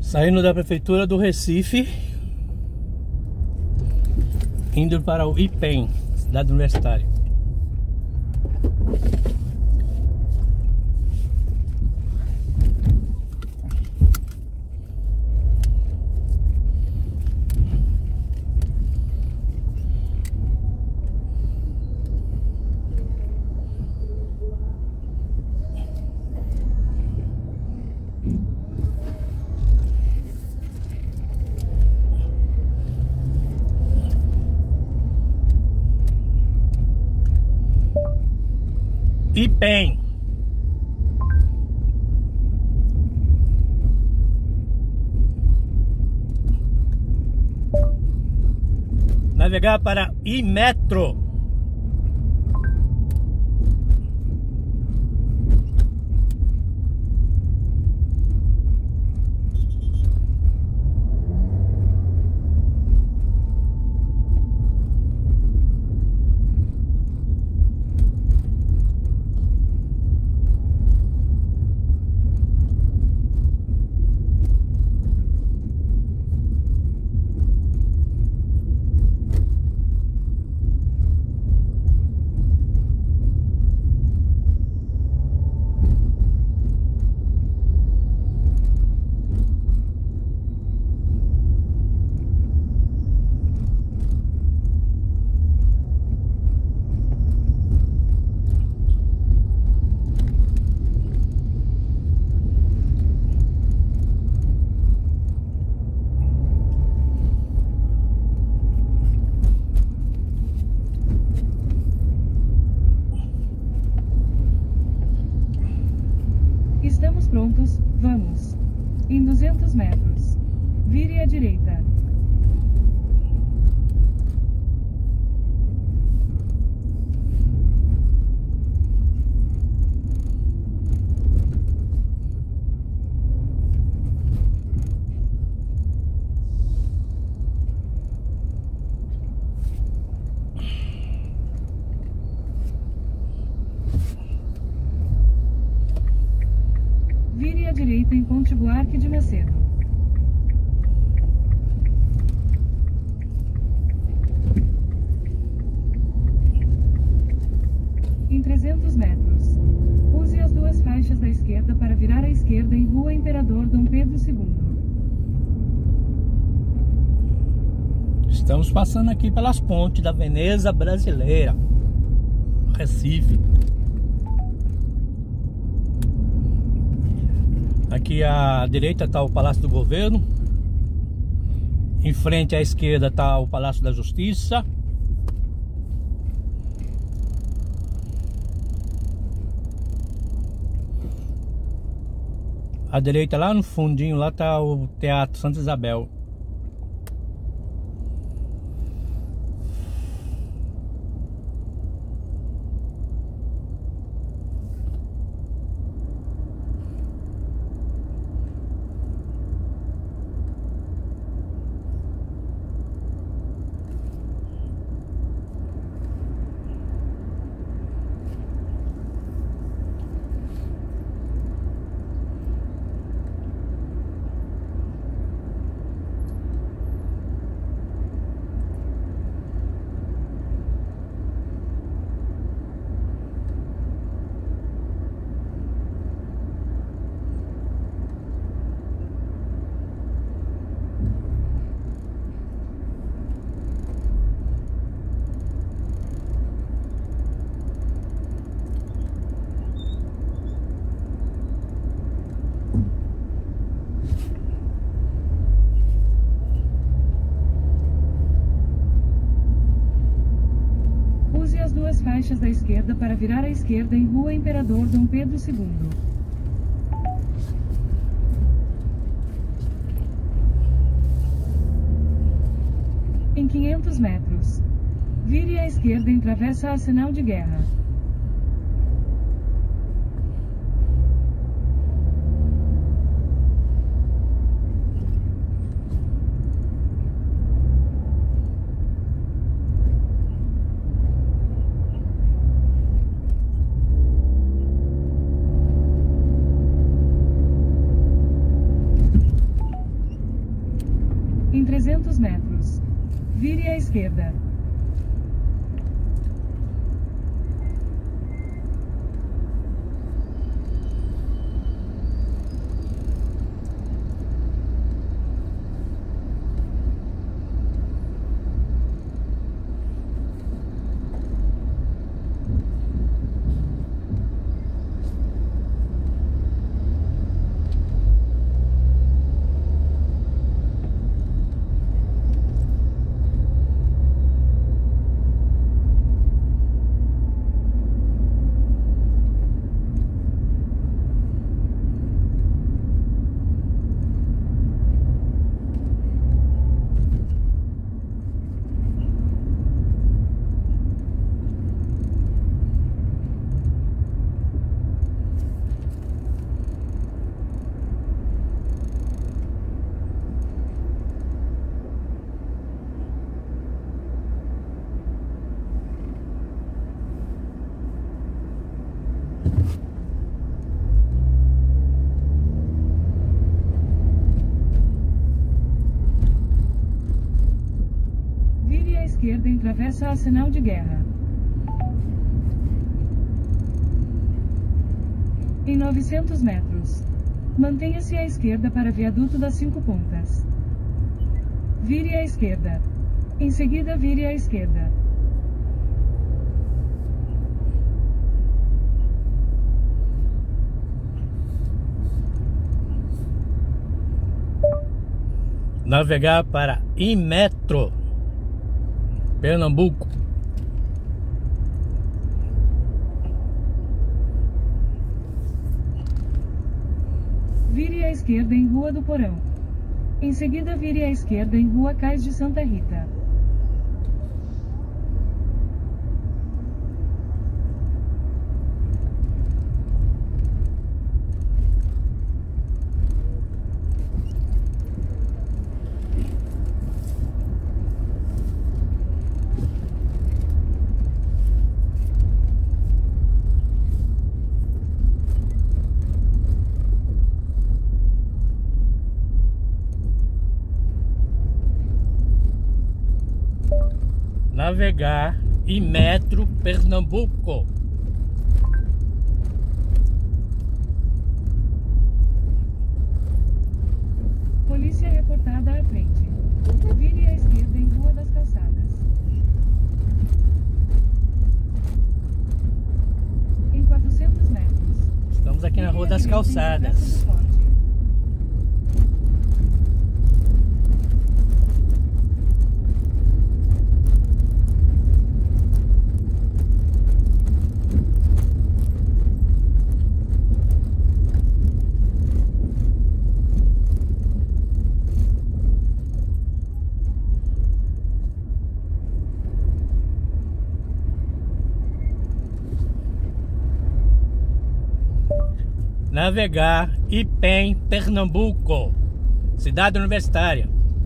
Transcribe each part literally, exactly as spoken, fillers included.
Saindo da prefeitura do Recife, indo para o I P E M, cidade universitária. I P E M. Navegar para Imetro. Estamos prontos, vamos. Em duzentos metros. Vire à direita. Vire à direita em Ponte Buarque de Macedo. Em trezentos metros. Use as duas faixas da esquerda para virar à esquerda em Rua Imperador Dom Pedro segundo. Estamos passando aqui pelas pontes da Veneza Brasileira, Recife. Aqui à direita está o Palácio do Governo. Em frente à esquerda está o Palácio da Justiça. À direita, lá no fundinho, lá está o Teatro Santa Isabel. As duas faixas da esquerda para virar à esquerda em Rua Imperador Dom Pedro segundo. Em quinhentos metros. Vire à esquerda em Travessa Arsenal de Guerra. trezentos metros. Vire à esquerda. Esquerda em travessa a sinal de guerra. Em novecentos metros. Mantenha-se à esquerda para viaduto das Cinco Pontas. Vire à esquerda. Em seguida, vire à esquerda. Navegar para Imetro, Pernambuco. Vire à esquerda em Rua do Porão. Em seguida, vire à esquerda em Rua Cais de Santa Rita. Navegar Imetro, Pernambuco. Polícia reportada à frente. Vire à esquerda em Rua das Calçadas. Em quatrocentos metros. Estamos aqui na Rua das Calçadas. Navegar Ipem, Pernambuco, cidade universitária.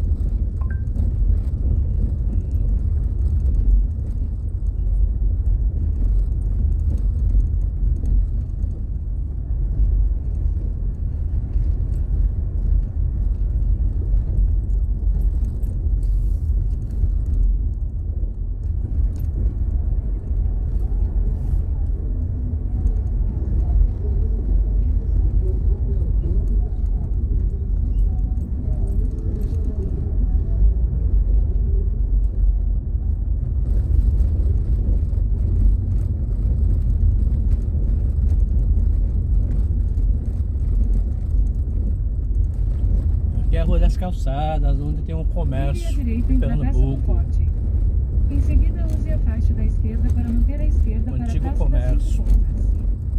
Aqui é a Rua das Calçadas, onde tem um comércio em Pernambuco. Em seguida, use a faixa da esquerda para manter a esquerda O para antigo a Praça das Cinco comércio. Pontas.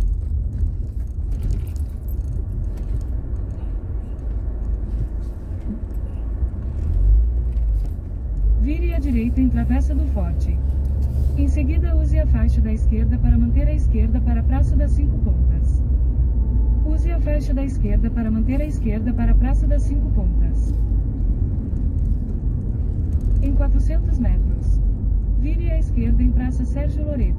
Vire à direita em Travessa do Forte. Em seguida, use a faixa da esquerda para manter a esquerda para a Praça das Cinco Pontas. Use a faixa da esquerda para manter a esquerda para a Praça das Cinco Pontas. Em quatrocentos metros. Vire à esquerda em Praça Sérgio Loreto.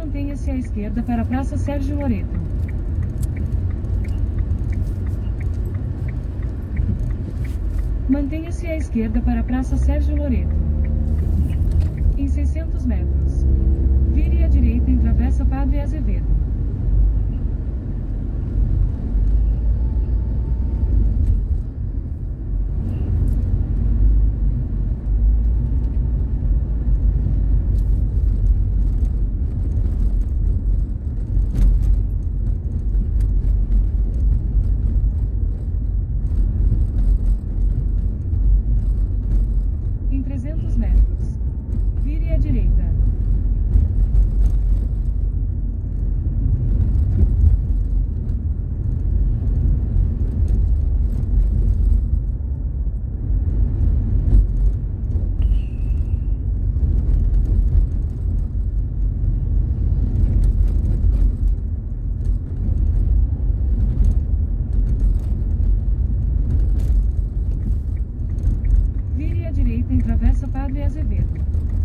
mantenha-se à esquerda para a Praça Sérgio Loreto. Mantenha-se à esquerda para a Praça Sérgio Loreto. Em seiscentos metros, vire à direita em Travessa Padre Azevedo. Em trezentos metros, vire à direita. Vire à direita em Travessa Padre Azevedo.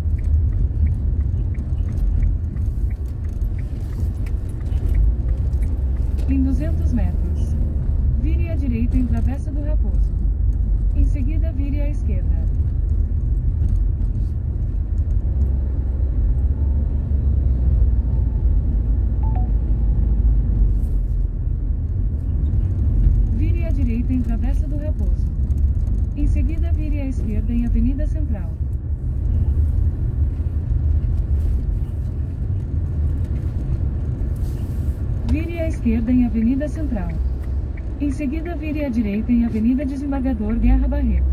Em duzentos metros, vire à direita em Travessa do Raposo. Em seguida, vire à esquerda. Vire à direita em Travessa do Raposo. Em seguida, vire à esquerda em Avenida Central. Vire à esquerda em Avenida Central. Em seguida, vire à direita em Avenida Desembargador Guerra Barreto.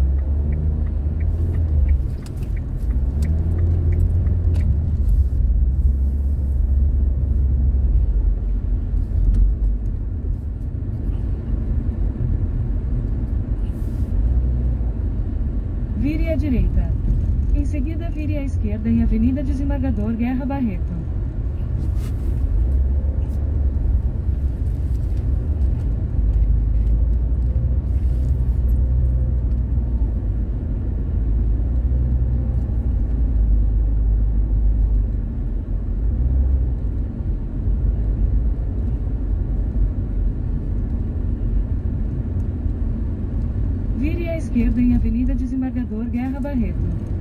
Vire à direita. Em seguida, vire à esquerda em Avenida Desembargador Guerra Barreto. Vire à esquerda em Avenida Desembargador Guerra Barreto.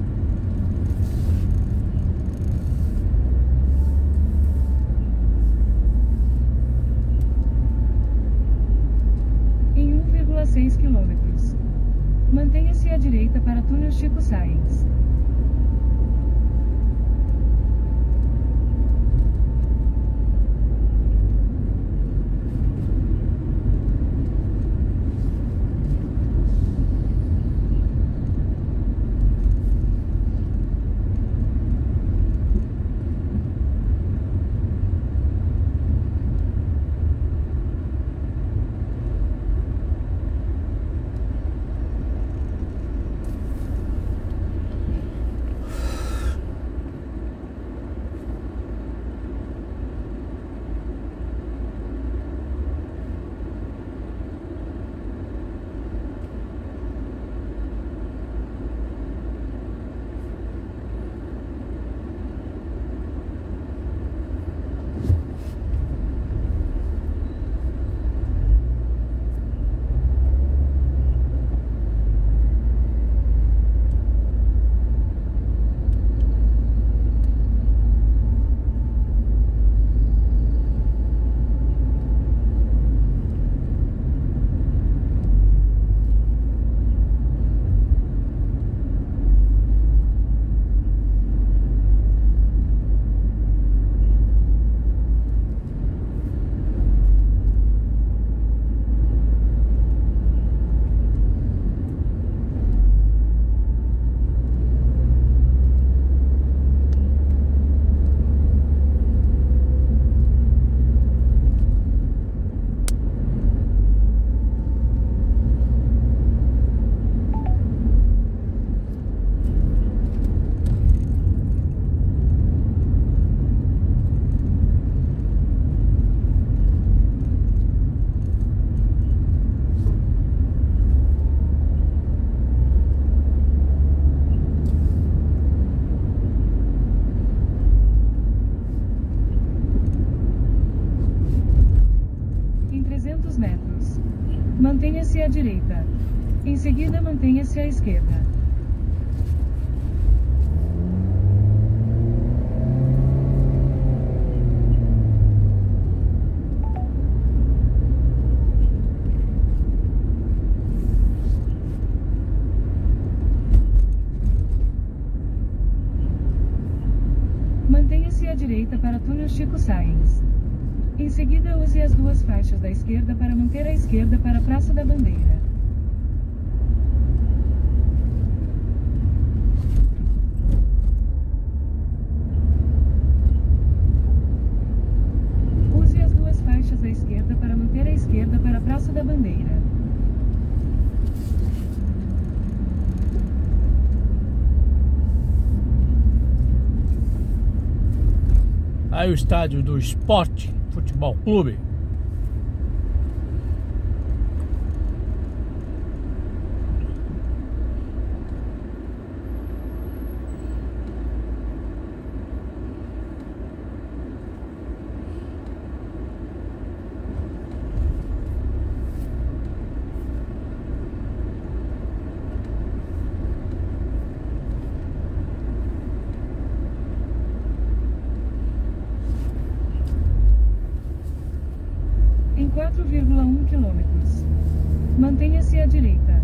Em um vírgula seis quilômetros, mantenha-se à direita para túnel Chico Sainz. direita. Em seguida, mantenha-se à esquerda. Mantenha-se à direita para túnel Chico Sainz. Em seguida, use as duas faixas da esquerda para manter a esquerda para a Praça da Bandeira. Use as duas faixas da esquerda para manter a esquerda para a Praça da Bandeira. Aí o estádio do Sport Futebol Clube. Em quatro vírgula um quilômetros. Mantenha-se à direita.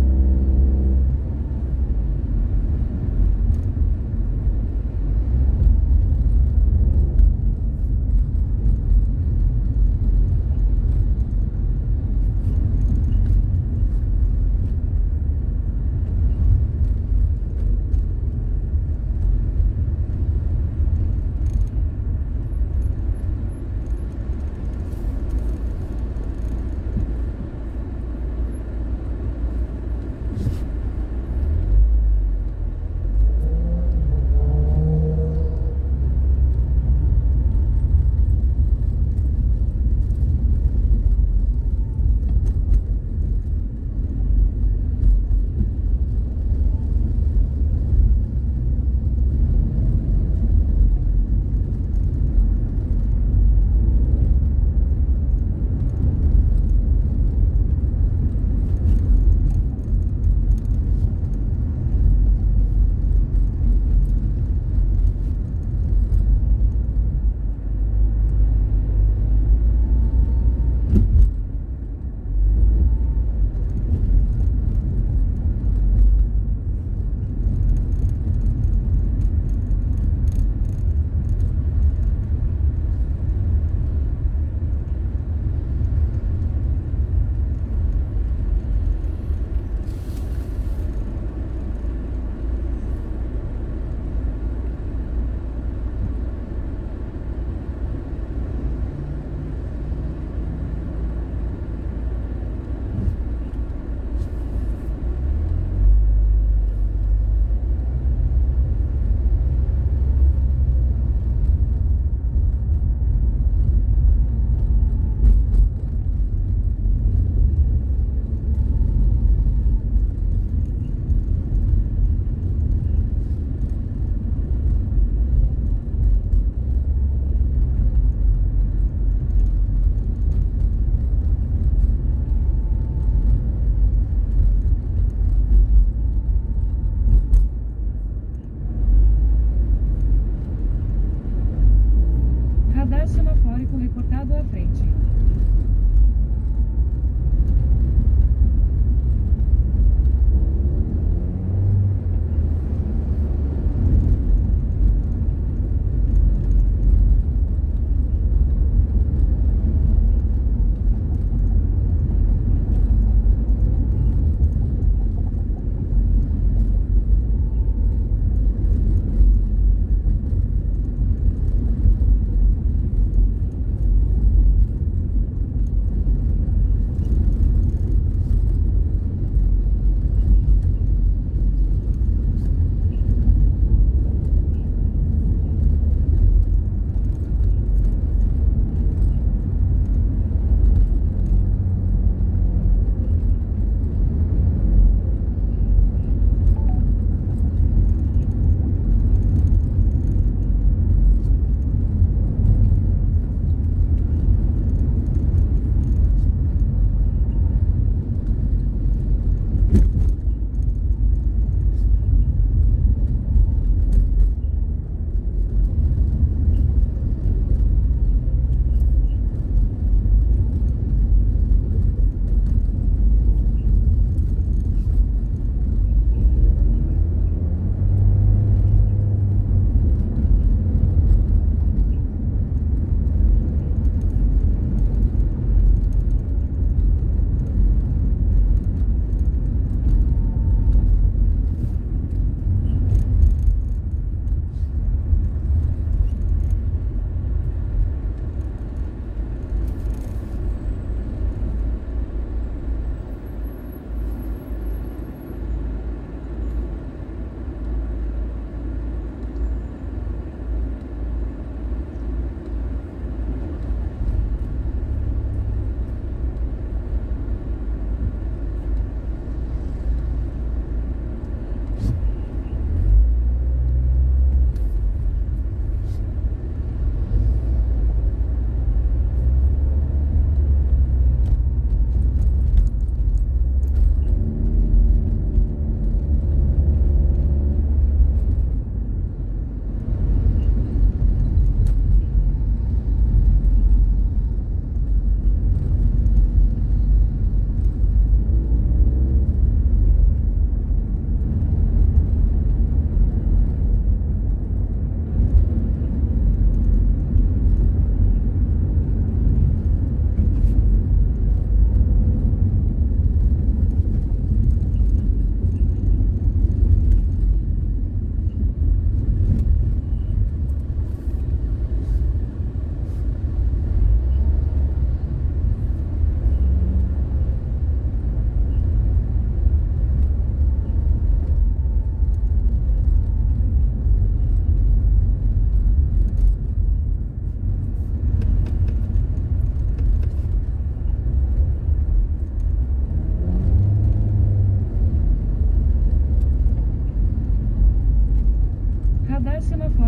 reportado à frente.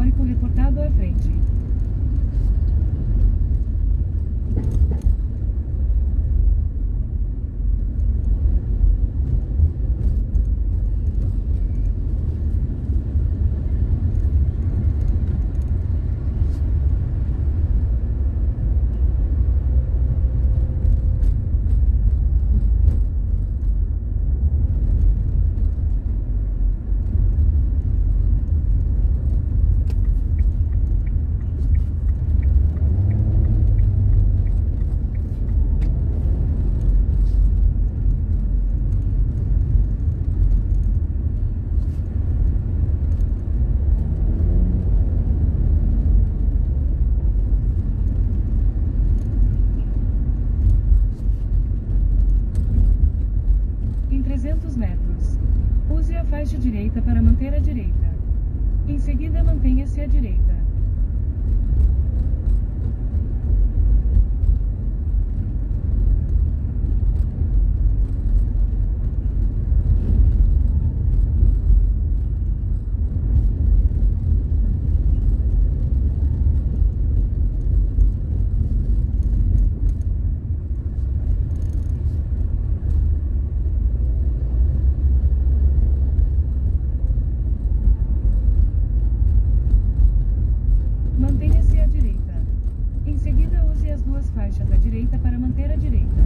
histórico reportado à frente. trezentos metros. Use a faixa direita para manter a direita. Em seguida, mantenha-se à direita. Mantenha-se à direita. Em seguida, use as duas faixas da direita para manter a direita.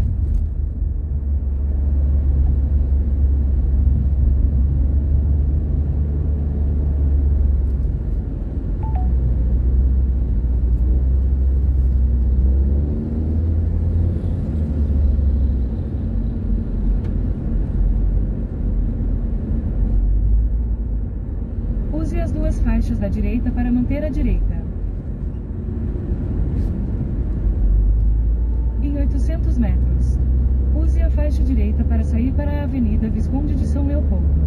Use as duas faixas da direita para manter a direita. Em oitocentos metros. Use a faixa direita para sair para a Avenida Visconde de São Leopoldo.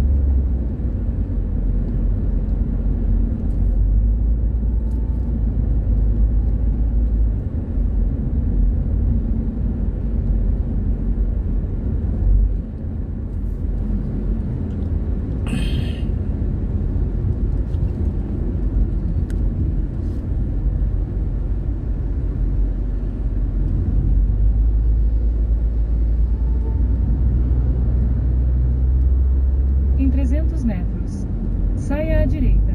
Em trezentos metros. Saia à direita.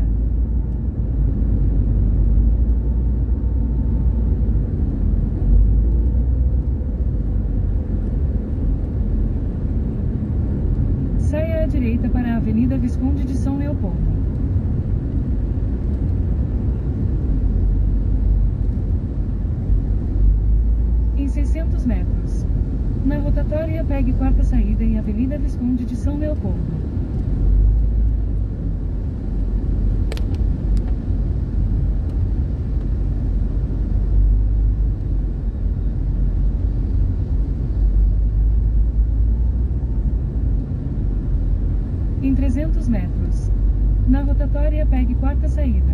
Saia à direita para a Avenida Visconde de São Leopoldo. Em seiscentos metros. Na rotatória, pegue quarta saída em Avenida Visconde de São Leopoldo. Em trezentos metros. Na rotatória, pegue quarta saída.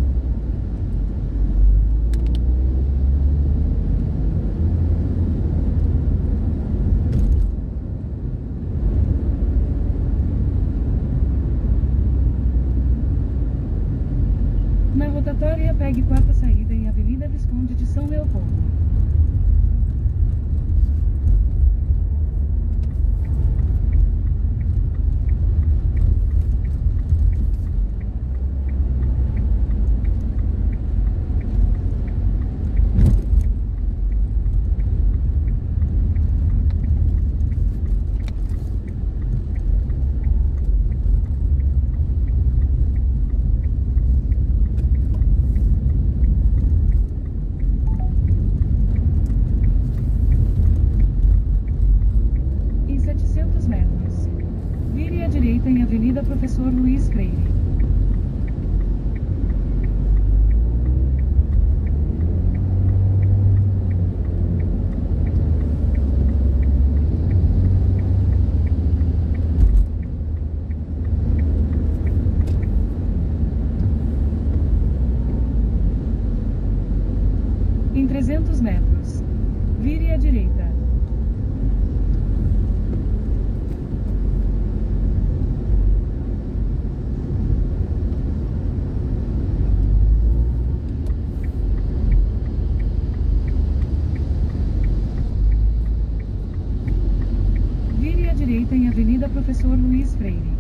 Na rotatória, pegue quarta saída em Avenida Visconde de São Leopoldo. Metros. Vire à direita em Avenida Professor Luiz Freire. Em trezentos metros. Vire à direita. Professor Luiz Freire.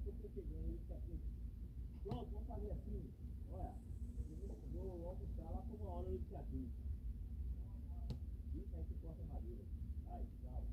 tô pegando isso aqui. Pronto, vamos fazer assim. Olha, eu vou almoçar lá por uma hora no jardim. Isso aí que corta madeira. Aí, tchau.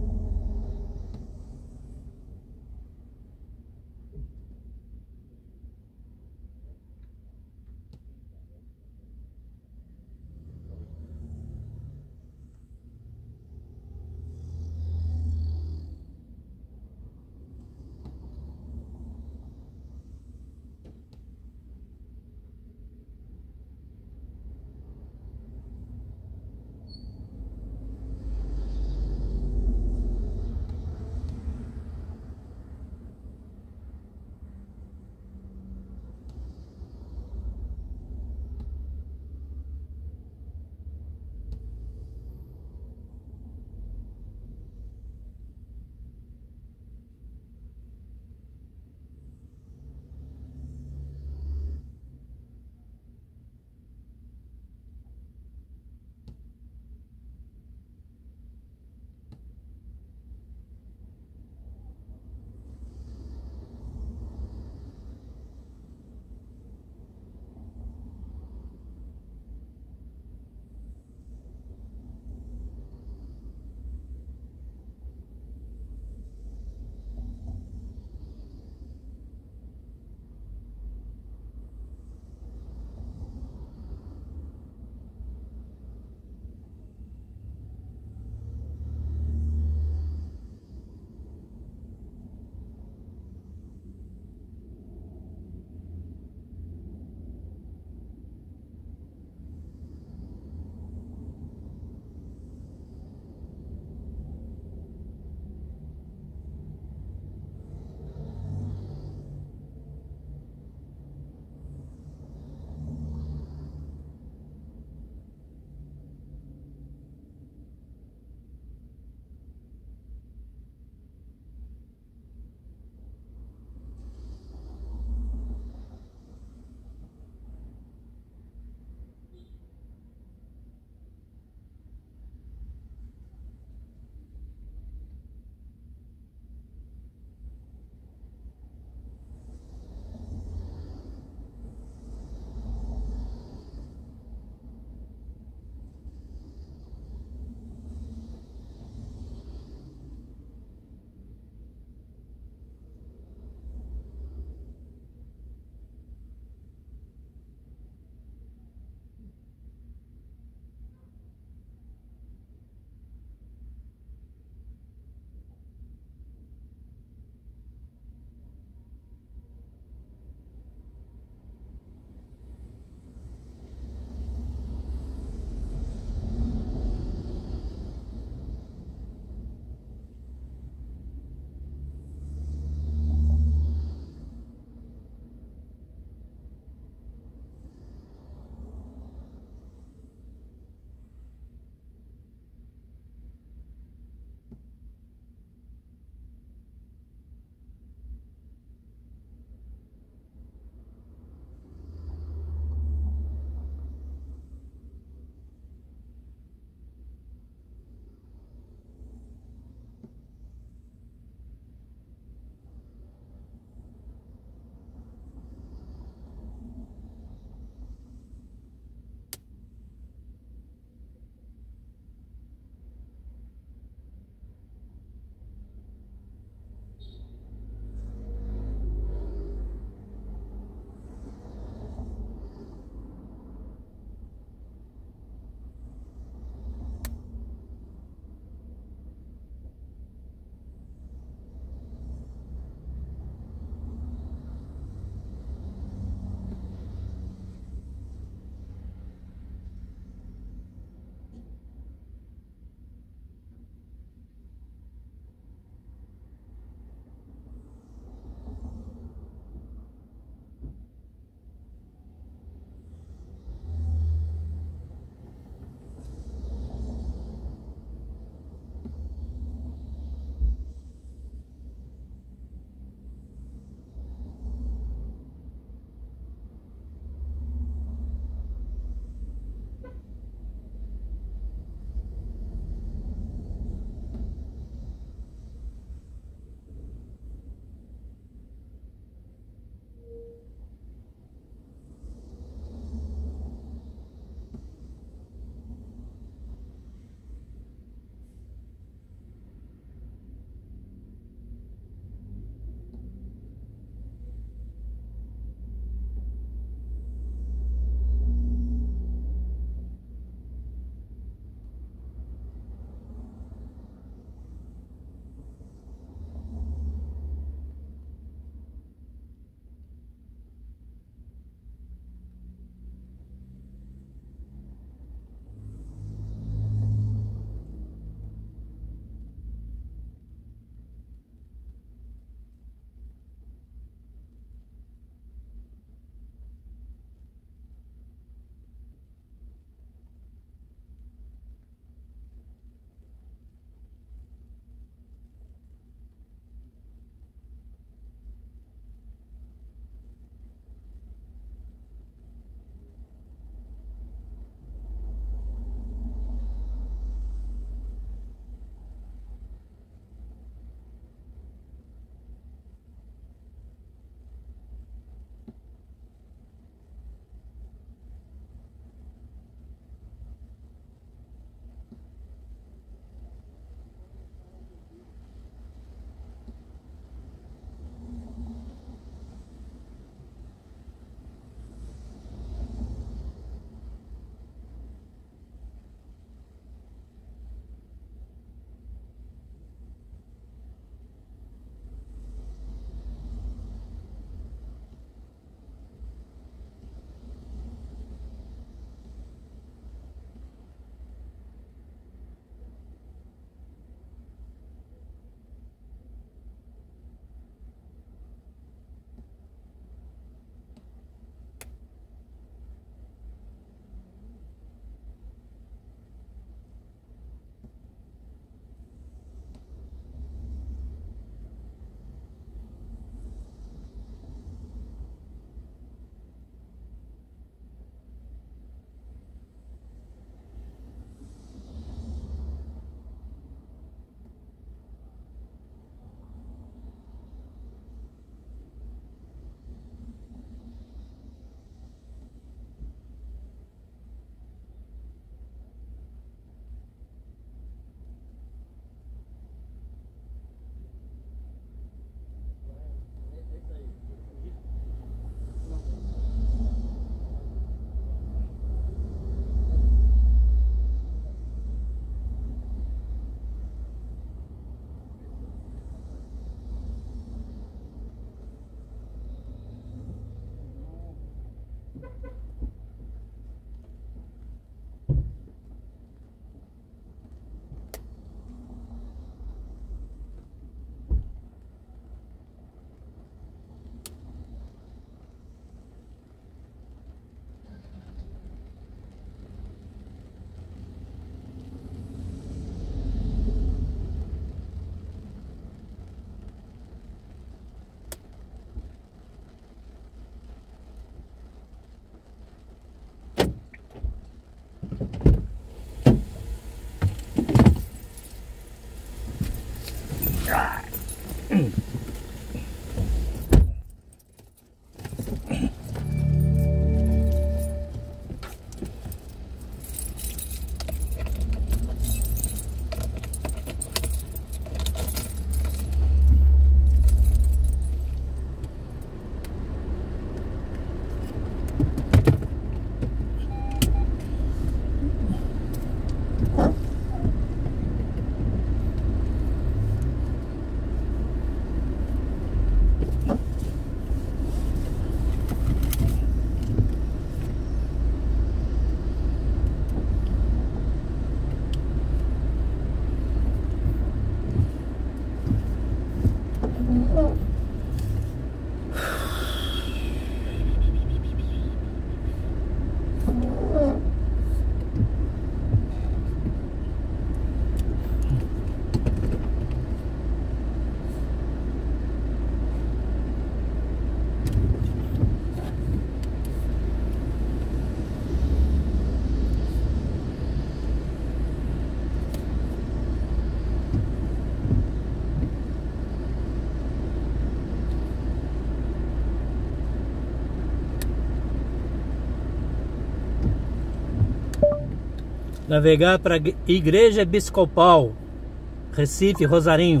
Navegar para Igreja Episcopal, Recife, Rosarinho.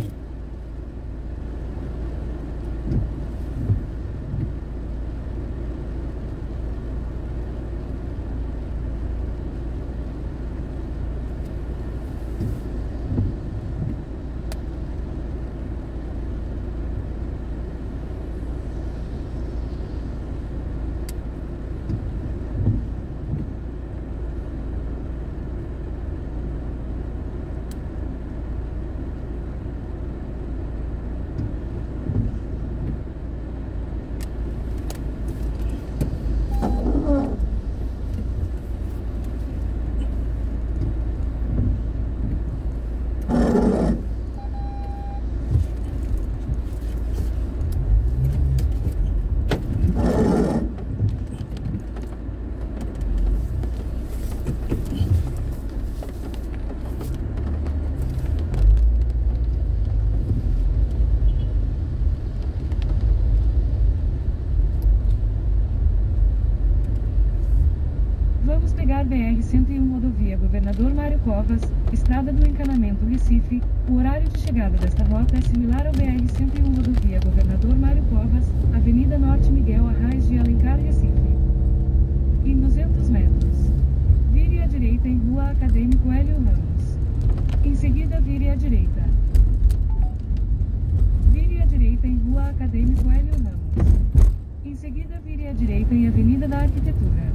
Vamos pegar B R cento e um rodovia Governador Mário Covas, Estrada do Encanamento Recife. O horário de chegada desta rota é similar ao B R cento e um rodovia Governador Mário Covas, Avenida Norte Miguel Arraes de Alencar, Recife. Em duzentos metros, vire à direita em Rua Acadêmico Hélio Ramos. Em seguida, vire à direita. Vire à direita em Rua Acadêmico Hélio Ramos. Em seguida, vire à direita em Avenida da Arquitetura.